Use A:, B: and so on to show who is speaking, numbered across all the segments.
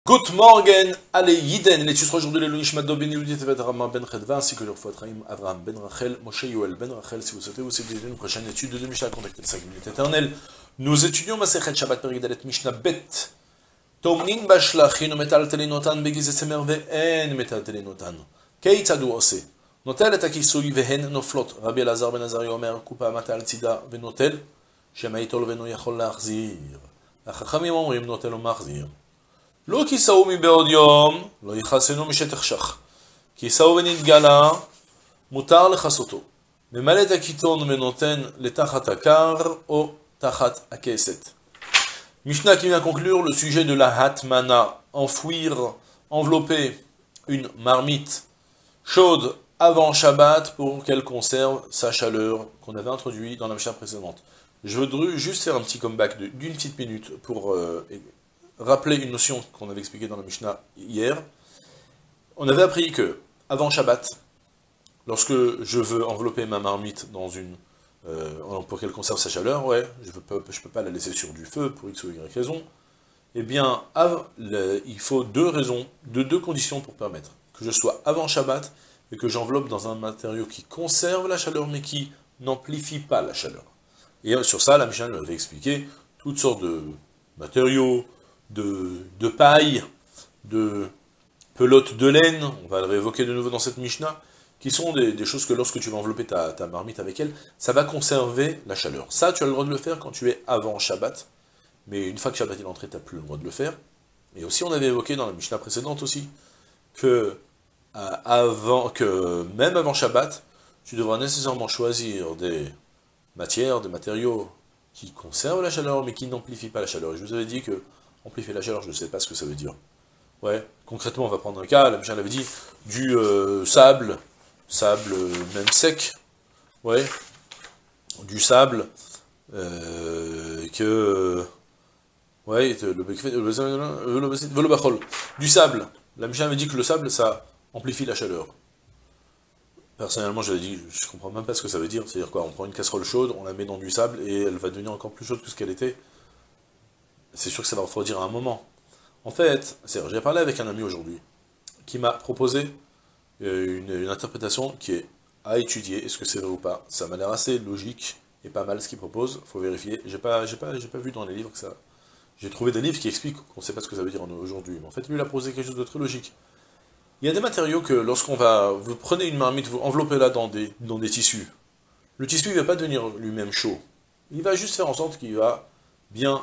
A: Good morning, allez, Yiden, les tusra aujourd'hui les Lunishmat Ben Yehudit et Rama Ben Chedva, ainsi que leur foi Traim Avraham Ben Rachel, Moshe Yoel Ben Rachel. Si vous souhaitez vous aider une prochaine étude de Mishnah, contactez le 5 minutes éternelles. Nous étudions Masechet Shabbat Peridalet Mishnah Bet. Tomnin Bashlachin Metal Telenotan Begiz Semer Ve'en Metal Telenotan. Keitzadu Ose. Notel et Akisui Vehen Noflot. Rabbi Elazar Ben Azari Omer Kupa Matal Tzida Venotel. Shemaitol Veno Yachol Lachzir. Achachamim Omrim Notel Omachzir. לא כיסאו מבעוד יום, לא יכסנו משטח שח. כיסאו ונתגלה, מותר לכסותו. ממלא את הקיטון ונותן לתחת הקר או תחת הכסת. Mishnah qui vient conclure le sujet de la hatmana, enfouir, envelopper une marmite chaude avant Shabbat pour qu'elle conserve sa chaleur qu'on avait introduit dans la Mishnah précédente. Je voudrais juste faire un petit comeback d'une petite minute pour rappeler une notion qu'on avait expliquée dans la Mishnah hier. On avait appris que, avant Shabbat, lorsque je veux envelopper ma marmite dans une... pour qu'elle conserve sa chaleur, je peux pas la laisser sur du feu, pour X ou Y raison, eh bien, il faut deux conditions pour permettre que je sois avant Shabbat et que j'enveloppe dans un matériau qui conserve la chaleur, mais qui n'amplifie pas la chaleur. Et sur ça, la Mishnah nous avait expliqué toutes sortes de matériaux, de paille, de pelote de laine, on va le réévoquer de nouveau dans cette Mishnah, qui sont des choses que lorsque tu vas envelopper ta marmite avec elle, ça va conserver la chaleur. Ça, tu as le droit de le faire quand tu es avant Shabbat, mais une fois que Shabbat est entré, tu n'as plus le droit de le faire. Et aussi, on avait évoqué dans la Mishnah précédente aussi, que même avant Shabbat, tu devras nécessairement choisir des matières, des matériaux qui conservent la chaleur, mais qui n'amplifient pas la chaleur. Et je vous avais dit que amplifier la chaleur, je ne sais pas ce que ça veut dire. Concrètement, on va prendre un cas, la Mishnah l'avait dit, du sable même sec, du sable, du sable. La Mishnah avait dit que le sable, ça amplifie la chaleur. Personnellement, j'avais dit, je comprends même pas ce que ça veut dire, c'est-à-dire quoi, on prend une casserole chaude, on la met dans du sable, et elle va devenir encore plus chaude que ce qu'elle était. C'est sûr que ça va refroidir à un moment. En fait, j'ai parlé avec un ami aujourd'hui, qui m'a proposé une interprétation qui est à étudier, est-ce que c'est vrai ou pas. Ça m'a l'air assez logique et pas mal ce qu'il propose, faut vérifier. J'ai pas vu dans les livres que ça... J'ai trouvé des livres qui expliquent qu'on ne sait pas ce que ça veut dire aujourd'hui. Mais en fait, lui, il a proposé quelque chose de très logique. Il y a des matériaux que vous prenez une marmite, vous enveloppez-la dans des tissus. Le tissu, il ne va pas devenir lui-même chaud. Il va juste faire en sorte qu'il va bien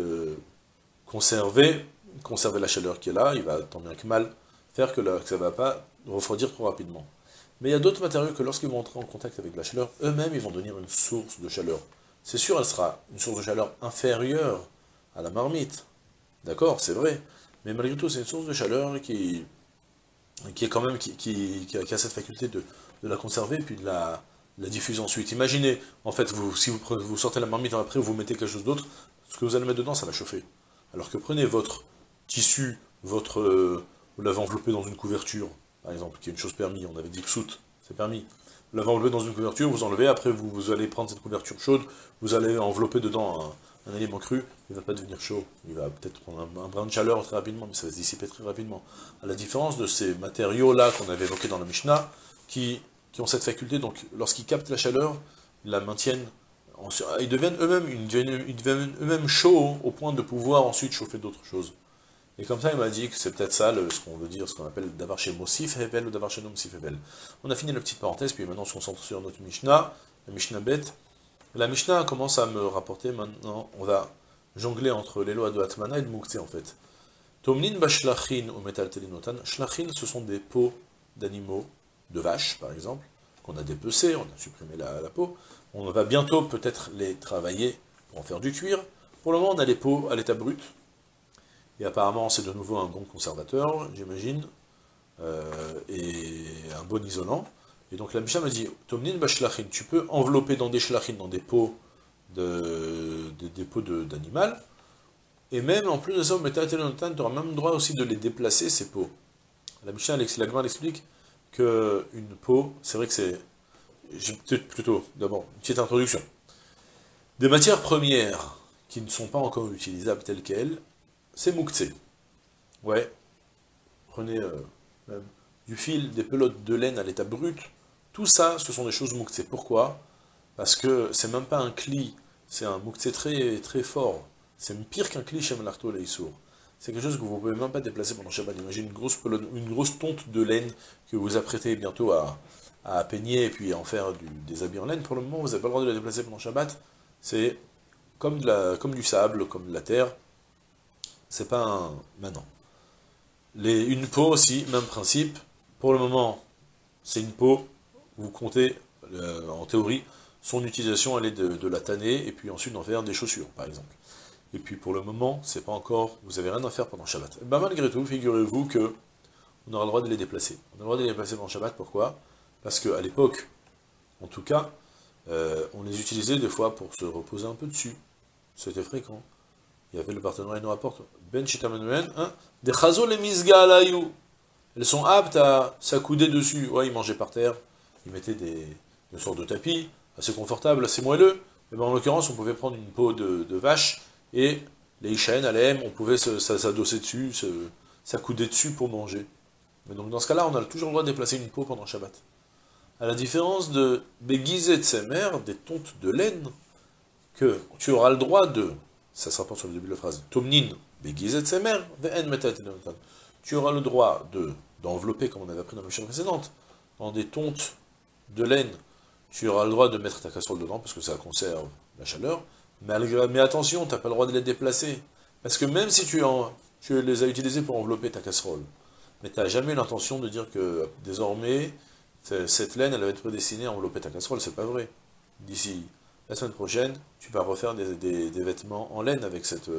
A: conserver la chaleur qui est là, il va tant bien que mal faire que ça ne va pas refroidir trop rapidement. Mais il y a d'autres matériaux que lorsqu'ils vont entrer en contact avec la chaleur, eux-mêmes ils vont devenir une source de chaleur. C'est sûr, elle sera une source de chaleur inférieure à la marmite. D'accord, c'est vrai. Mais malgré tout, c'est une source de chaleur qui est quand même, qui a cette faculté de la conserver et puis de la diffuser ensuite. Imaginez, en fait, si vous sortez la marmite après, vous mettez quelque chose d'autre, ce que vous allez mettre dedans, ça va chauffer. Alors que prenez votre tissu, vous l'avez enveloppé dans une couverture, par exemple, qui est une chose permise, on avait dit que soute, c'est permis. Vous l'avez enveloppé dans une couverture, vous enlevez, après vous allez prendre cette couverture chaude, vous allez envelopper dedans un élément cru, il ne va pas devenir chaud, il va peut-être prendre un brin de chaleur très rapidement, mais ça va se dissiper très rapidement. À la différence de ces matériaux-là qu'on avait évoqués dans la Mishnah, qui ont cette faculté, donc lorsqu'ils captent la chaleur, ils la maintiennent. Ils deviennent eux-mêmes chauds au point de pouvoir ensuite chauffer d'autres choses. Et comme ça, il m'a dit que c'est peut-être ça ce qu'on veut dire, ce qu'on appelle davar chez Mosif Hevel ou davar chez Mosif Hevel. On a fini la petite parenthèse, puis maintenant on se concentre sur notre Mishnah, la Mishnah Bet. La Mishnah commence à me rapporter maintenant, on va jongler entre les lois de Hatmana et de Mouktsé en fait. Tomnin bashlachin ou metal telinotan. Shlachin, ce sont des peaux d'animaux, de vaches par exemple, qu'on a dépecées, on a supprimé la peau. On va bientôt peut-être les travailler pour en faire du cuir. Pour le moment, on a les peaux à l'état brut. Et apparemment, c'est de nouveau un bon conservateur, j'imagine, et un bon isolant. Et donc la Mishnah me dit, Tomnin bashlachin, tu peux envelopper dans des shlachin, dans des peaux d'animal, et même en plus de ça, tu auras même droit aussi de les déplacer, ces peaux. La Mishnah, la Gemara explique qu'une peau, c'est vrai que c'est... Plutôt, d'abord, une petite introduction. Des matières premières qui ne sont pas encore utilisables telles quelles, c'est Mouktsé. Ouais, prenez même du fil, des pelotes de laine à l'état brut, tout ça, ce sont des choses mouktsé. Pourquoi? Parce que c'est même pas un cli, c'est un mouktsé très, très fort. C'est pire qu'un cli chez Malarto Leïsour. C'est quelque chose que vous ne pouvez même pas déplacer pendant Shabbat. Imaginez une grosse pelote, une grosse tonte de laine que vous apprêtez bientôt à peigner et puis à en faire des habits en laine. Pour le moment, vous n'avez pas le droit de la déplacer pendant Shabbat. C'est comme, comme du sable, comme de la terre. C'est pas un... Maintenant. Une peau aussi, même principe. Pour le moment, c'est une peau. Vous comptez, en théorie, son utilisation, elle est de la tanner, et puis ensuite d'en faire des chaussures, par exemple. Et puis pour le moment, c'est pas encore, vous avez rien à faire pendant Shabbat. Et ben malgré tout, figurez-vous que on aura le droit de les déplacer. On a le droit de les déplacer pendant Shabbat, pourquoi? Parce qu'à l'époque, en tout cas, on les utilisait des fois pour se reposer un peu dessus. C'était fréquent. Il y avait le partenariat, il nous rapporte, Ben Chitamanuel, hein, des chazol et misga alayou. Elles sont aptes à s'accouder dessus. Ouais, ils mangeaient par terre, ils mettaient une sorte de tapis, assez confortable, assez moelleux. Et ben, en l'occurrence, on pouvait prendre une peau de vache, et les Ishaën, Alem, on pouvait s'adosser dessus, s'accouder dessus pour manger. Mais donc dans ce cas-là, on a toujours le droit de déplacer une peau pendant Shabbat. À la différence de Begizet de ses mères, des tontes de laine, que tu auras le droit de, ça se rapporte sur le début de la phrase, Tomnin, Begizet de ses mères, tu auras le droit d'envelopper, comme on avait appris dans la mission précédente, dans des tontes de laine, tu auras le droit de mettre ta casserole dedans, parce que ça conserve la chaleur, mais attention, tu n'as pas le droit de les déplacer, parce que même si tu les as utilisés pour envelopper ta casserole, mais tu n'as jamais l'intention de dire que, désormais, cette laine, elle va être prédestinée à envelopper ta casserole, c'est pas vrai. D'ici la semaine prochaine, tu vas refaire des vêtements en laine avec cette...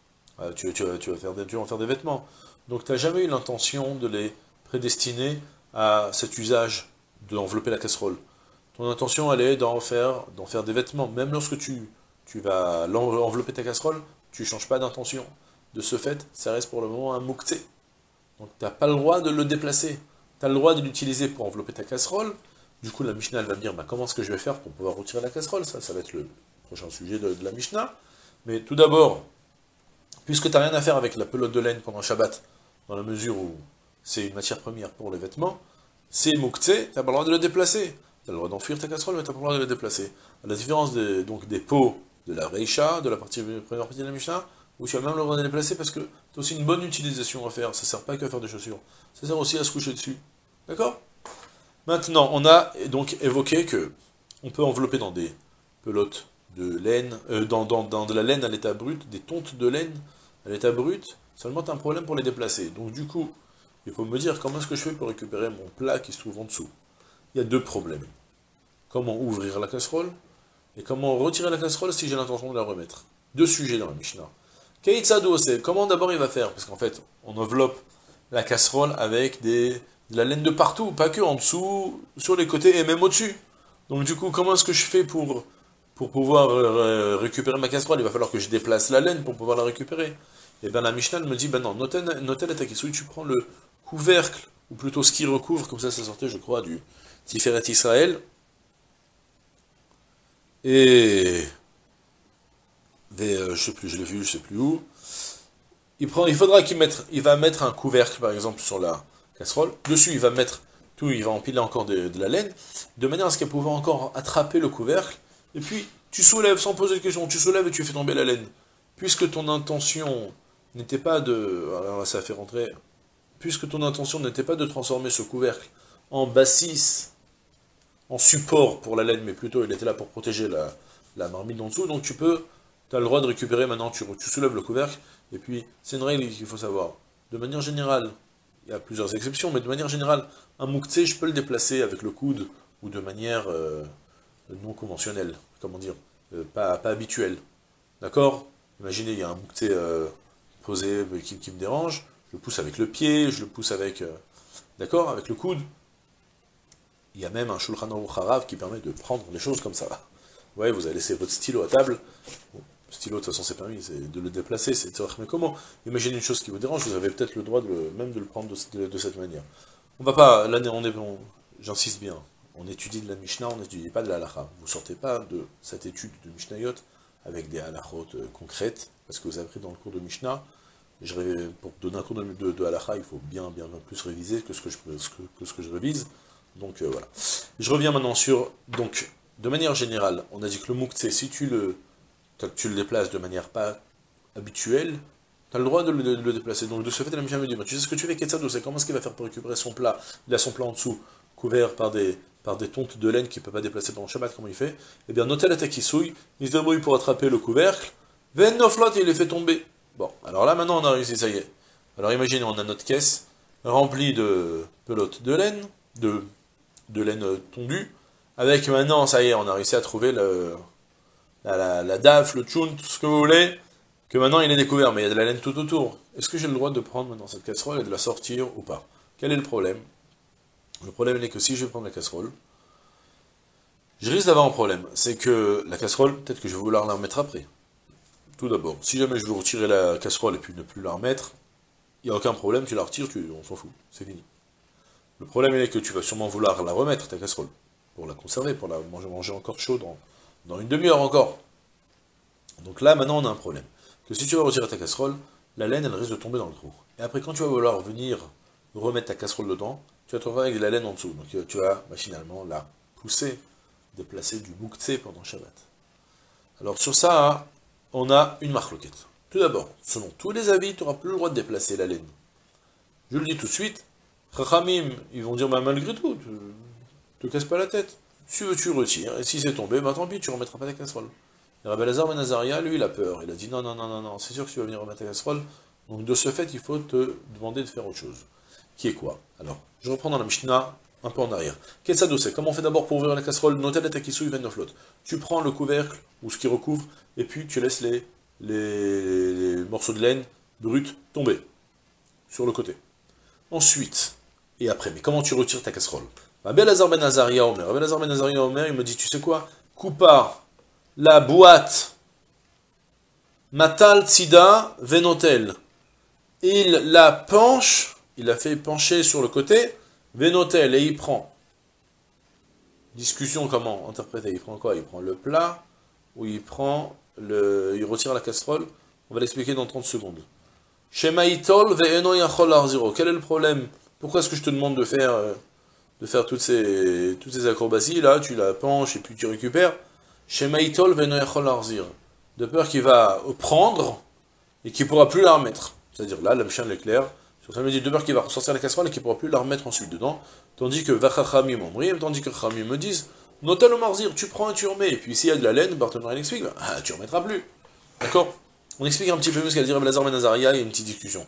A: tu vas en faire des vêtements. Donc tu n'as jamais eu l'intention de les prédestiner à cet usage d'envelopper la casserole. Ton intention, elle est d'en faire des vêtements. Même lorsque tu vas envelopper ta casserole, tu ne changes pas d'intention. De ce fait, ça reste pour le moment un mouktsé. Donc tu n'as pas le droit de le déplacer. Tu as le droit de l'utiliser pour envelopper ta casserole. Du coup, la Mishnah, elle va me dire, bah, comment est-ce que je vais faire pour pouvoir retirer la casserole? Ça va être le prochain sujet de la Mishnah. Mais tout d'abord, puisque tu n'as rien à faire avec la pelote de laine pendant Shabbat, dans la mesure où c'est une matière première pour les vêtements, c'est mouktsé, tu n'as pas le droit de le déplacer. Tu as le droit d'enfuir ta casserole, mais tu n'as pas le droit de le déplacer. À la différence donc des pots de la Reisha, de la première partie de la Mishnah, où tu as même le droit de les déplacer parce que tu as aussi une bonne utilisation à faire. Ça ne sert pas qu'à faire des chaussures. Ça sert aussi à se coucher dessus. D'accord? Maintenant, on a donc évoqué que on peut envelopper dans des pelotes de laine, dans de la laine à l'état brut, des tontes de laine à l'état brut, seulement tu as un problème pour les déplacer. Donc du coup, il faut me dire comment est-ce que je fais pour récupérer mon plat qui se trouve en dessous. Il y a deux problèmes. Comment ouvrir la casserole, et comment retirer la casserole si j'ai l'intention de la remettre. Deux sujets dans la Mishnah. Keitzado, c'est comment d'abord il va faire, parce qu'en fait, on enveloppe la casserole avec de la laine de partout, pas que en dessous, sur les côtés et même au-dessus. Donc du coup, comment est-ce que je fais pour pouvoir récupérer ma casserole? Il va falloir que je déplace la laine pour pouvoir la récupérer. Et bien la Mishnah me dit, ben non, notel et tu prends le couvercle, ou plutôt ce qui recouvre, comme ça sortait, je crois, du Tiferet Israël, et je sais plus, je l'ai vu, je sais plus où. Il va mettre un couvercle, par exemple, sur la casserole. Dessus, il va mettre tout, il va empiler encore de la laine, de manière à ce qu'elle pouvait encore attraper le couvercle. Et puis, tu soulèves sans poser de question, tu soulèves et tu fais tomber la laine. Puisque ton intention n'était pas de... Alors, ça fait rentrer... Puisque ton intention n'était pas de transformer ce couvercle en bassis, en support pour la laine, mais plutôt il était là pour protéger la marmite d'en dessous, donc tu as le droit de récupérer maintenant, tu soulèves le couvercle, et puis c'est une règle qu'il faut savoir. De manière générale, il y a plusieurs exceptions, mais de manière générale, un mouktsé, je peux le déplacer avec le coude, ou de manière non conventionnelle, comment dire, pas habituelle. D'accord? Imaginez, il y a un mouktsé posé qui me dérange, je le pousse avec le pied, je le pousse avec... d'accord? Avec le coude. Il y a même un Shulchan Aruch Harav qui permet de prendre les choses comme ça. Ouais, vous avez laissé votre stylo à table. Bon, le stylo, de toute façon, c'est permis, c'est de le déplacer, c'est de savoir, mais comment? Imaginez une chose qui vous dérange, vous avez peut-être le droit même de le prendre de cette manière. On va pas, là, j'insiste bien, on étudie de la Mishnah, on n'étudie pas de la halakha. Vous sortez pas de cette étude de Mishnayot avec des halakhot concrètes, parce que vous avez appris dans le cours de Mishnah, Pour donner un cours de halakha, il faut bien plus réviser que ce que je révise. Donc voilà. Je reviens maintenant sur, donc, de manière générale, on a dit que le mouktsé, si tu le déplaces de manière pas habituelle, tu as le droit de le déplacer. Donc de ce fait, la Mishnah me dit, tu sais ce que tu fais, Ketzado, c'est comment est-ce qu'il va faire pour récupérer son plat? Il a son plat en dessous, couvert par des tontes de laine qu'il ne peut pas déplacer pendant le Shabbat, comment il fait? Eh bien, notel la takisouille, il se débrouille pour attraper le couvercle, ven noflot, il les fait tomber. Bon, alors là, maintenant, on a réussi, ça y est. Alors imaginez, on a notre caisse remplie de pelotes de laine, de laine tondue, avec maintenant, ça y est, on a réussi à trouver la daf, le tchoun, tout ce que vous voulez, que maintenant il est découvert, mais il y a de la laine tout autour. Est-ce que j'ai le droit de prendre maintenant cette casserole et de la sortir ou pas? Quel est le problème? Le problème est que si je vais prendre la casserole, je risque d'avoir un problème. C'est que la casserole, peut-être que je vais vouloir la remettre après. Tout d'abord, si jamais je veux retirer la casserole et puis ne plus la remettre, il n'y a aucun problème, tu la retires, on s'en fout, c'est fini. Le problème est que tu vas sûrement vouloir la remettre, ta casserole, pour la conserver, pour la manger encore chaud dans une demi-heure encore. Donc là, maintenant, on a un problème. Que si tu vas retirer ta casserole, la laine, elle risque de tomber dans le trou. Et après, quand tu vas vouloir venir remettre ta casserole dedans, tu vas te retrouver avec de la laine en dessous. Donc tu vas machinalement la pousser, déplacer du mouktsé pendant Shabbat. Alors sur ça, on a une marloquette. Tout d'abord, selon tous les avis, tu n'auras plus le droit de déplacer la laine. Je le dis tout de suite, Chachamim, ils vont dire, bah, malgré tout, te casse pas la tête. Si tu veux, tu retires, et si c'est tombé, bah tant pis, tu ne remettras pas ta casserole. Et Rabbi Elazar ben Azaria, lui, il a peur. Il a dit, non, c'est sûr que tu vas venir remettre ta casserole. Donc de ce fait, il faut te demander de faire autre chose. Qui est quoi? Alors, je reprends dans la Mishnah, un peu en arrière. Qu'est-ce que c'est? Comment on fait d'abord pour ouvrir la casserole? Notel et takisou, ven noflot. Tu prends le couvercle, ou ce qui recouvre, et puis tu laisses les morceaux de laine bruts tomber sur le côté. Ensuite, et après, mais comment tu retires ta casserole? Rabbi Elazar ben Azaria Omer. Rabbi Elazar ben Azaria Omer, il me dit, tu sais quoi? Coupa la boîte Matal Tzida Venotel. Il la penche, il la fait pencher sur le côté, Venotel, et il prend. Discussion comment interpréter? Il prend quoi? Il prend le plat, ou il retire la casserole? On va l'expliquer dans 30 secondes. Shemaitol ve'eno yachol arziro. Quel est le problème? Pourquoi est-ce que je te demande de faire toutes ces acrobaties là? Tu la penches et puis tu récupères. Shemaitol ve'eno yachol arzir. De peur qu'il va prendre et qu'il ne pourra plus la remettre. C'est-à-dire là, la Mishnah l'éclaire. Sur ça, me dit de peur qu'il va ressortir la casserole et qu'il ne pourra plus la remettre ensuite dedans. Tandis que Vachachamim Omrim, tandis que Chachamim me disent Notel au marzir, tu prends et tu remets. Et puis s'il y a de la laine, Barthélémy explique tu ne remettras plus. D'accord? On explique un petit peu mieux ce qu'a dit Rabbi Elazar ben Azaria, il y a une petite discussion.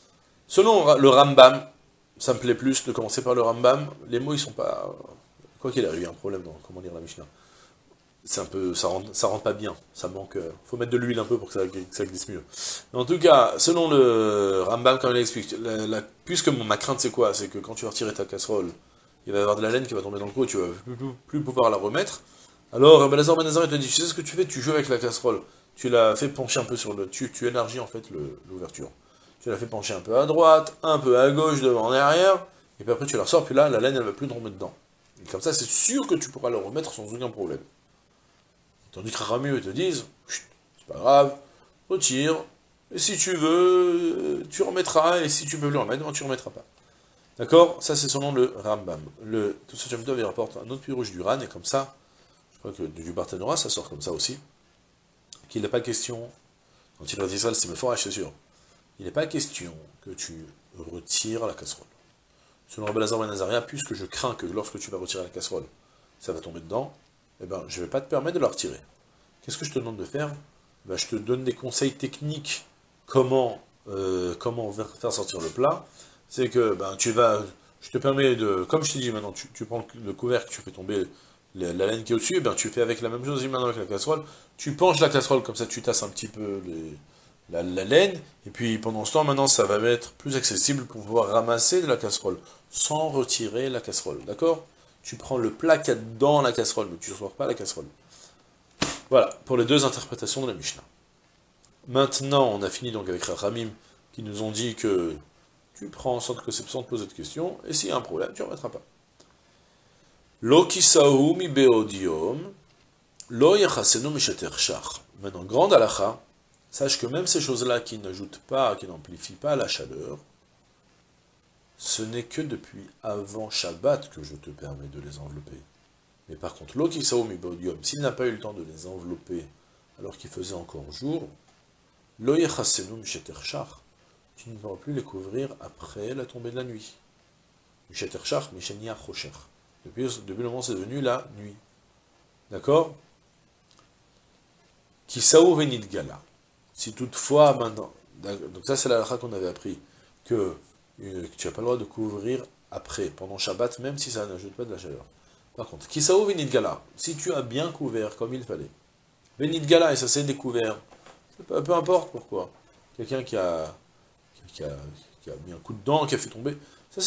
A: Selon le Rambam, ça me plaît plus de commencer par le Rambam, les mots ils sont pas. Quoi qu'il arrive, il y a un problème dans comment lire la Mishnah. C'est un peu, ça rentre pas bien, ça manque, faut mettre de l'huile un peu pour que ça glisse mieux. Mais en tout cas, selon le Rambam, quand il explique, puisque ma crainte c'est quoi? C'est que quand tu vas retirer ta casserole, il va y avoir de la laine qui va tomber dans le trou et tu vas plus pouvoir la remettre. Alors, Rabbi Elazar ben Azaria te dit, tu sais ce que tu fais? Tu joues avec la casserole, tu la fais pencher un peu tu élargis en fait l'ouverture. Tu la fais pencher un peu à droite, un peu à gauche, devant et arrière, et puis après tu la ressors, puis là, la laine elle va plus tomber dedans. Et comme ça, c'est sûr que tu pourras la remettre sans aucun problème. Tandis que Rami, ils te disent, c'est pas grave, retire, et si tu veux, tu remettras, et si tu peux le remettre, tu ne remettras pas. D'accord? Ça, c'est selon le Rambam. Tout ce que il rapporte un autre pirouge du Ran, et comme ça, je crois que du Barthénora, ça sort comme ça aussi, qu'il n'est pas question, quand il a dit ça, c'est fort, c'est sûr, il n'est pas question que tu retires la casserole. Selon Rabbi Elazar ben Azaria, puisque je crains que lorsque tu vas retirer la casserole, ça va tomber dedans, eh ben, je ne vais pas te permettre de la retirer. Qu'est-ce que je te demande de faire? Ben, je te donne des conseils techniques comment faire sortir le plat. C'est que je te permets de, comme je t'ai dit maintenant, tu prends le couvercle, tu fais tomber la laine qui est au-dessus, ben, tu fais avec la même chose maintenant avec la casserole, tu penches la casserole comme ça, tu tasses un petit peu la laine, et puis pendant ce temps, maintenant, ça va être plus accessible pour pouvoir ramasser de la casserole, sans retirer la casserole, d'accord? Tu prends le plat qu'il y a dans la casserole, mais tu ne sors pas la casserole. Voilà, pour les deux interprétations de la Mishnah. Maintenant, on a fini donc avec Rachamim, qui nous ont dit que tu prends sans te poser de questions, et s'il y a un problème, tu ne remettras pas. Lo kisahu mi beodium, lo yachasenu mishater shach. Maintenant, grande halacha, sache que même ces choses-là qui n'ajoutent pas, qui n'amplifient pas la chaleur, ce n'est que depuis avant Shabbat que je te permets de les envelopper. Mais par contre, l'eau qui s'il n'a pas eu le temps de les envelopper alors qu'il faisait encore jour, lo yechassenu misheter shach, tu ne pourras plus les couvrir après la tombée de la nuit. Misheter shach, mishenia chocher. Depuis le moment où c'est devenu la nuit. D'accord? Kisaou venit gala. Si toutefois, maintenant, donc ça c'est la halakha qu'on avait appris, que tu n'as pas le droit de couvrir après, pendant Shabbat, même si ça n'ajoute pas de la chaleur. Par contre, Kisaou venit gala, si tu as bien couvert comme il fallait, venit gala, et ça s'est découvert, peu importe pourquoi, quelqu'un qui a mis un coup de dent, qui a fait tomber, ça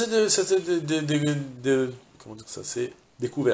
A: s'est découvert.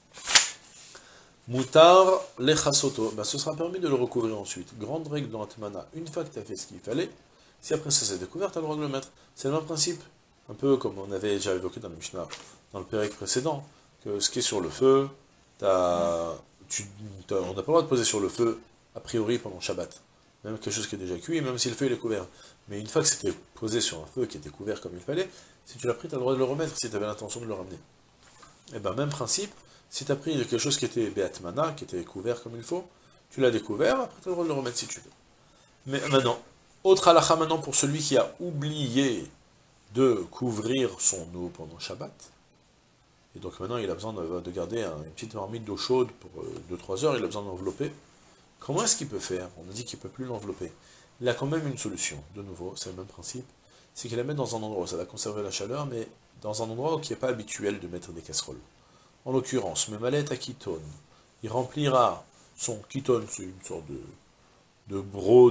A: Moutar lechasoto, ce sera permis de le recouvrir ensuite. Grande règle dans Atmana, une fois que tu as fait ce qu'il fallait, si après ça s'est découvert, tu as le droit de le mettre. C'est le même principe, un peu comme on avait déjà évoqué dans le Mishnah, dans le Pérec précédent, que ce qui est sur le feu, on n'a pas le droit de poser sur le feu, a priori pendant Shabbat. Même quelque chose qui est déjà cuit, même si le feu il est couvert. Mais une fois que c'était posé sur un feu qui était couvert comme il fallait, si tu l'as pris, tu as le droit de le remettre si tu avais l'intention de le ramener. Et bien, même principe, si tu as pris quelque chose qui était Beatmana, qui était couvert comme il faut, tu l'as découvert, après tu as le droit de le remettre si tu veux. Mais maintenant, autre halakha maintenant pour celui qui a oublié de couvrir son eau pendant Shabbat, et donc maintenant il a besoin de garder une petite marmite d'eau chaude pour 2-3 heures, il a besoin d'envelopper. Comment est-ce qu'il peut faire? On a dit qu'il ne peut plus l'envelopper. Il a quand même une solution, de nouveau, c'est le même principe, c'est qu'il la met dans un endroit où ça va conserver la chaleur, mais dans un endroit où il n'est pas habituel de mettre des casseroles. En l'occurrence, Memalet à Kitone, il remplira son Kitone, c'est une sorte de broc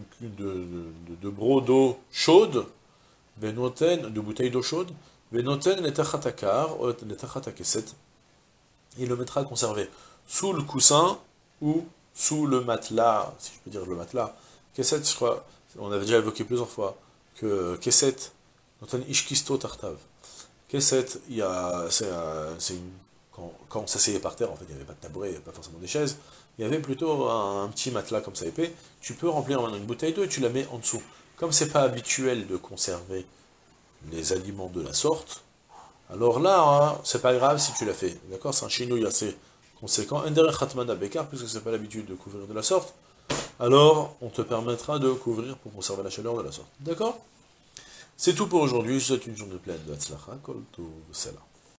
A: d'eau chaude, de bouteille d'eau chaude, Venoten les tachatakar, les tachatakeset, il le mettra à conserver sous le coussin ou sous le matelas, si je peux dire le matelas. Kesset, je crois, on avait déjà évoqué plusieurs fois, que Kesset, Noten ishkisto tartav. Kesset, quand on s'asseyait par terre, en fait, il n'y avait pas de tabouret, il n'y avait pas forcément des chaises, il y avait plutôt un petit matelas comme ça épais, tu peux remplir maintenant une bouteille d'eau et tu la mets en dessous. Comme c'est pas habituel de conserver les aliments de la sorte, alors là, hein, c'est pas grave si tu l'as fait, d'accord? C'est un chinouille assez conséquent, Ender Khatmana Bekar, puisque c'est pas l'habitude de couvrir de la sorte, alors on te permettra de couvrir pour conserver la chaleur de la sorte, d'accord? C'est tout pour aujourd'hui, je vous souhaite une journée pleine de Hatzlacha, Kol Tov, Salam.